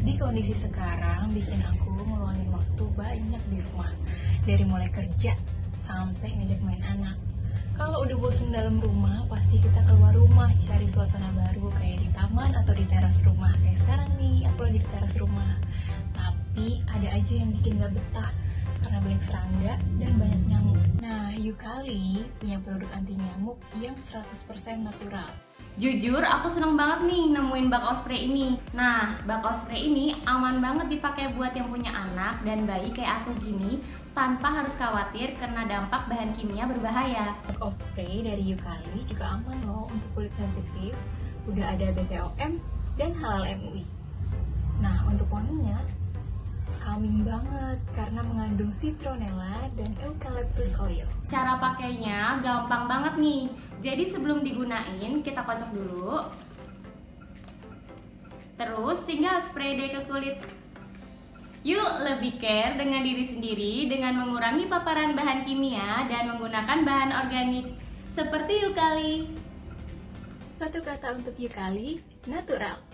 Di kondisi sekarang bikin aku ngeluangin waktu banyak di rumah. Dari mulai kerja sampai ngajak main anak. Kalau udah bosen dalam rumah, pasti kita keluar rumah cari suasana baru kayak di taman atau di teras rumah. Kayak sekarang nih, aku lagi di teras rumah. Tapi ada aja yang bikin gak betah karena banyak serangga dan banyak nyamuk. Nah, Yukali punya produk anti nyamuk yang 100% natural. Jujur, aku seneng banget nih nemuin bakau spray ini. Nah, bakau spray ini aman banget dipakai buat yang punya anak dan bayi kayak aku gini, tanpa harus khawatir kena dampak bahan kimia berbahaya. Bakau spray dari Yukali juga aman loh untuk kulit sensitif, udah ada BPOM dan halal MUI. Nah, untuk wanginya calming banget karena mengandung citronella dan eucalyptus oil. Cara pakainya gampang banget nih. Jadi sebelum digunain kita kocok dulu. Terus tinggal spray deh ke kulit. Yuk lebih care dengan diri sendiri dengan mengurangi paparan bahan kimia dan menggunakan bahan organik seperti Yukali. Satu kata untuk Yukali, natural.